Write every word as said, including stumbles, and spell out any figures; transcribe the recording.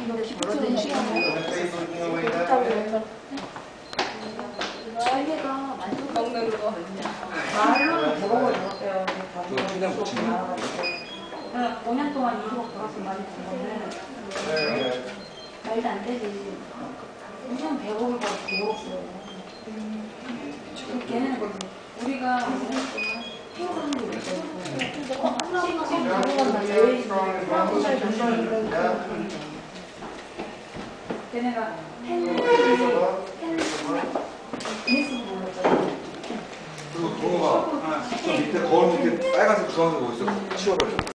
벌어진 시간을 그렇다고 자기가 만족 먹는 거 말로는 먹어버렸어요. 그냥 붙이는 오 년 동안 이루어 걸어서 많이 든 거는 말도 안 되지. 엄청 배고플 거 배고프어요. 걔는 우리가 오 년 동안 행사한 게 있어요. 지금 당분간 여행인데 한달 전에 걔네가 팬들이 기네스 불렀잖아요. 그리고 동호가 저 밑에 거울 밑에 빨간색 주황색 뭐 있어 치워버려.